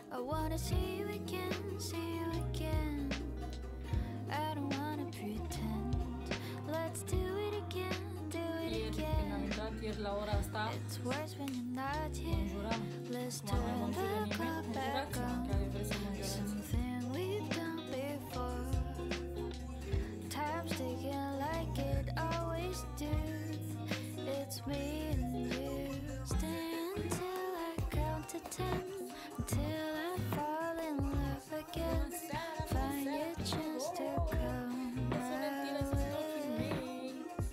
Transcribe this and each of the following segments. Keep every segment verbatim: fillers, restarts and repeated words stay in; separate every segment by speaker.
Speaker 1: I wanna see you again, see you again. I don't wanna pretend. Let's do it again, do it
Speaker 2: Ieri, când am
Speaker 1: again.
Speaker 2: intrat ieri la ora asta,
Speaker 1: It's worse when you're not
Speaker 2: mă
Speaker 1: here.
Speaker 2: înjuram.
Speaker 1: Let's
Speaker 2: Cum am mai mă
Speaker 1: turn
Speaker 2: înjură
Speaker 1: the
Speaker 2: nimeni,
Speaker 1: clock back
Speaker 2: înjurați-mă,
Speaker 1: on.
Speaker 2: chiar vreți să mă înjurați.
Speaker 1: Something we've done before. Time's ticking like it always do. It's me and you. Stay until I count to ten. Until I fall in love again. Find your chance to come my way.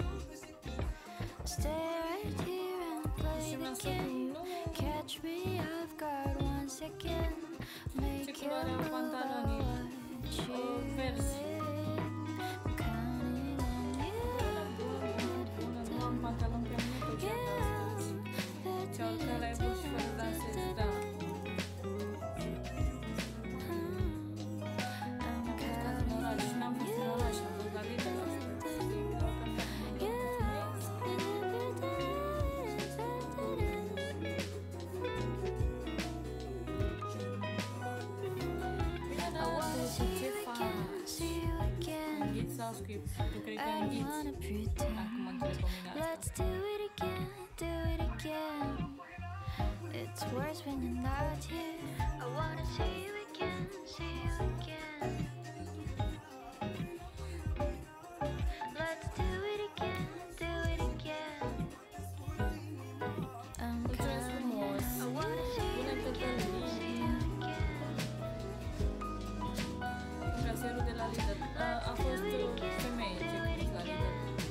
Speaker 1: Stay right here and play
Speaker 2: Și
Speaker 1: the
Speaker 2: mi-a spus,
Speaker 1: game.
Speaker 2: nu,
Speaker 1: Catch me off guard once again. Make
Speaker 2: ce
Speaker 1: you
Speaker 2: culoare au
Speaker 1: move, I
Speaker 2: pantalonii?
Speaker 1: want you
Speaker 2: Uh, verzi.
Speaker 1: in. Counting on you.
Speaker 2: Nu am pantalon pe mine, tot ce am astăzi. Ce-au urcat la bus și fără dansez, da. Stat în oraș și n-am fost în oraș, am fost la Lidl astăzi. Bine, dar asta ce faci? Înghiți sau script? Tu cred că înghiți. Acum mă întreb pe mine asta.
Speaker 1: Let's do it again, do it again. It's worse when you're not here. I wanna see you again, see you again. Let's do it again, do it again. I'm
Speaker 2: Mulțumesc
Speaker 1: counting
Speaker 2: frumos.
Speaker 1: on- I wanna see you
Speaker 2: Pune-te pe
Speaker 1: again, see you again.
Speaker 2: Casierul de la Lidl. A, a fost uh, femeie ce a fost la Lidl.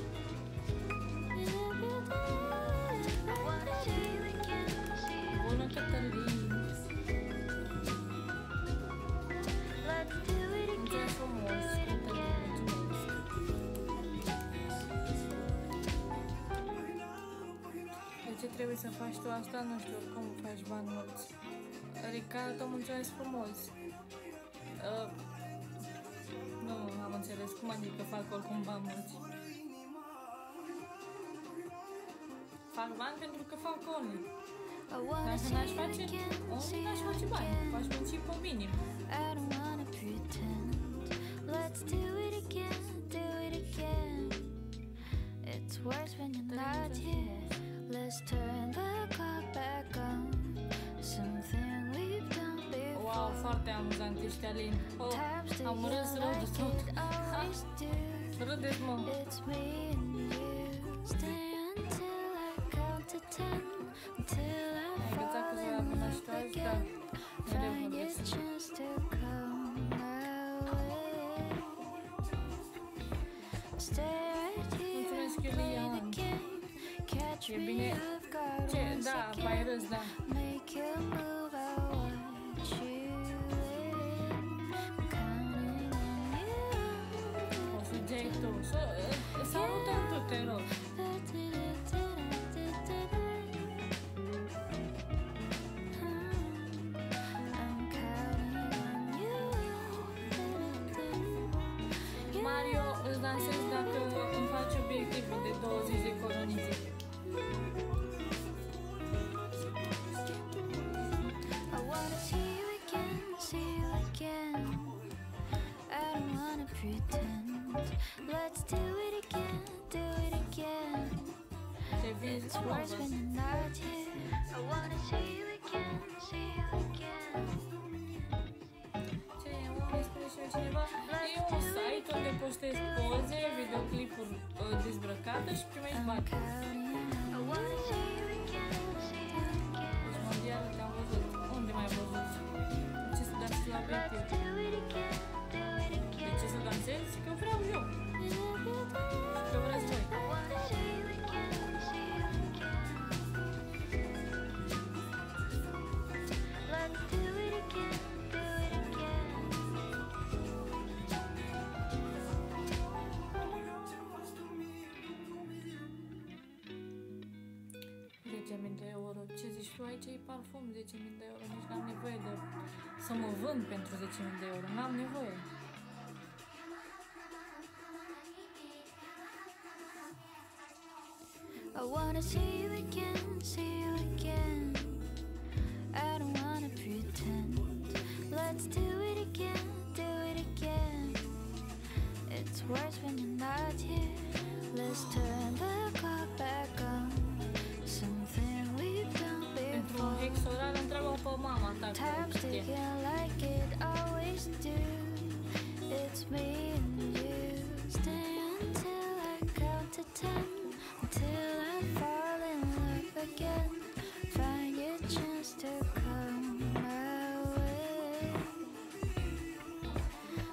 Speaker 1: I wanna see you again, see you
Speaker 2: Bună, Cătălin.
Speaker 1: Let's do it
Speaker 2: Mulțumesc
Speaker 1: again,
Speaker 2: frumos,
Speaker 1: do it
Speaker 2: Cătălin.
Speaker 1: again.
Speaker 2: Mulțumesc. De ce trebuie să faci tu asta? Nu știu, oricum faci bani mulți. Ricardo, mulțumesc frumos. Uh, nu am înțeles. Cum adică fac oricum bani mulți? Fac bani pentru că fac Only.
Speaker 1: I wanna
Speaker 2: Dacă
Speaker 1: see
Speaker 2: n-aș
Speaker 1: you
Speaker 2: face
Speaker 1: again,
Speaker 2: Only,
Speaker 1: see
Speaker 2: n-aș
Speaker 1: you
Speaker 2: face bani.
Speaker 1: again.
Speaker 2: Faci principiul minim.
Speaker 1: I don't wanna pretend. Let's do it again, do it again. It's worse when you're not here. Let's turn the clock back on. Something we've done
Speaker 2: Wow,
Speaker 1: before.
Speaker 2: foarte amuzant ești, Alin. Oh,
Speaker 1: Time's
Speaker 2: am râs
Speaker 1: ticking
Speaker 2: rău de
Speaker 1: like
Speaker 2: tot.
Speaker 1: it always do.
Speaker 2: Râdeți, mă.
Speaker 1: It's me and you. Stay until I count to ten. Until I
Speaker 2: Ai învățat
Speaker 1: fall
Speaker 2: că
Speaker 1: in
Speaker 2: s-a mânat
Speaker 1: love
Speaker 2: și tu azi? Da.
Speaker 1: again.
Speaker 2: Mereu
Speaker 1: Find your
Speaker 2: vorbesc.
Speaker 1: chance to come my way. Stay right here
Speaker 2: Mulțumesc,
Speaker 1: and play the
Speaker 2: Iulian.
Speaker 1: game. Catch
Speaker 2: E
Speaker 1: me
Speaker 2: bine.
Speaker 1: off guard
Speaker 2: Ce?
Speaker 1: once
Speaker 2: Da, mai
Speaker 1: again.
Speaker 2: râs, da.
Speaker 1: Make you move, I want you in. Counting on you.
Speaker 2: O sugeai tu. Să salutăm tu, te rog.
Speaker 1: I'm counting on you.
Speaker 2: Mario, îți dansez dacă îmi faci obiectivul de douăzeci de colonițe.
Speaker 1: I wanna see you again, see you again. I don't wanna pretend. Let's do it again, do it again.
Speaker 2: Te vinzi
Speaker 1: It's
Speaker 2: cu
Speaker 1: worse when you're not here. I wanna see you again, see you again.
Speaker 2: Ce e, unde spune și eu cineva? E un site unde postez poze, videoclipuri uh, dezbrăcată și primești bani.
Speaker 1: I wanna see you again, see you again.
Speaker 2: Deci mondial te-am văzut. Unde mai ai văzut? De ce să dansezi la
Speaker 1: Let's
Speaker 2: obiectiv?
Speaker 1: do it again, do it
Speaker 2: De
Speaker 1: again.
Speaker 2: ce să dansezi? Că vreau eu. Și că vreți voi.
Speaker 1: I wanna see you again, see you again. Let's do it again, do it again.
Speaker 2: zece mii de euro. Ce zici tu aici? E parfum, zece mii de euro. Nici n-am nevoie de să mă vând pentru zece mii de euro. N-am nevoie.
Speaker 1: I wanna see you again, see you again. I don't wanna pretend.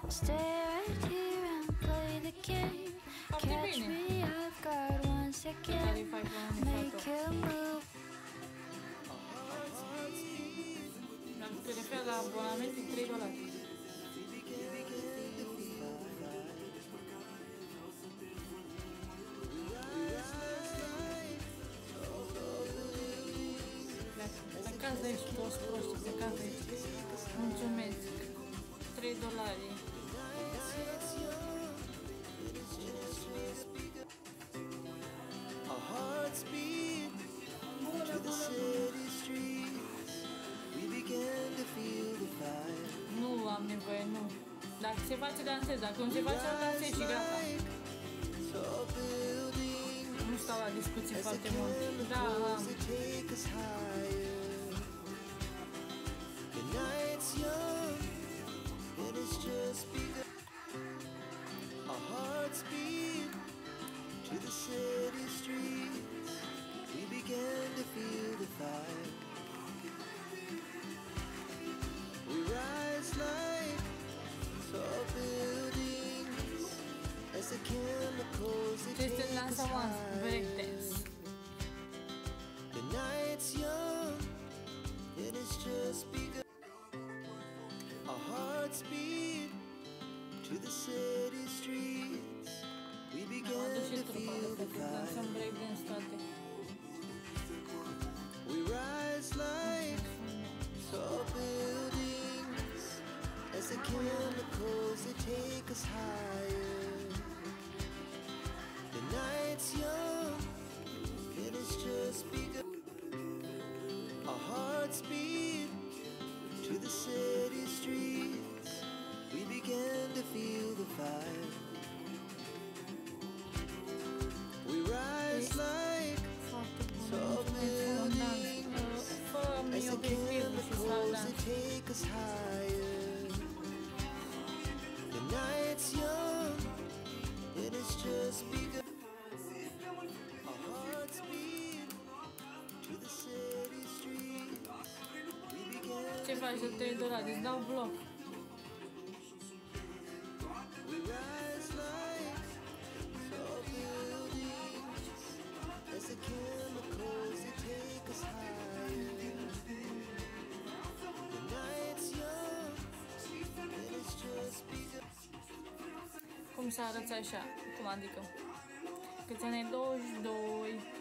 Speaker 1: Stay right here and play the game. Catch me off guard once again. Make a move.
Speaker 2: Se referă la abonament de trei dolari. Plecați de aici, toți proștii, plecați de aici. Mulțumesc. trei dolari. Nu am nevoie, nu. Dacă se face, dansez. Dacă nu se face, dansez și gata. Nu stau la discuții foarte mult. Da, am. Este lansament, breakdance.
Speaker 3: The night's young, it has just begun. Our hearts beat to the city streets. We began to feel the vibe. We rise like tall buildings as the chemicals that take us higher. The night's young, it has just begun. Our hearts beat to the city streets. We began to feel the fire. We rise like tall buildings as the chemicals that take us higher. The night's young, it has just begun. Our hearts beat to the city streets. We began.
Speaker 2: Ce faci de trei dolari? Îți dau bloc.
Speaker 3: We rise like tall buildings as the chemicals that take us higher. The night's young, it has just begun.
Speaker 2: Cum să arăți așa? Cum adică? Câți ani ai? douăzeci și doi.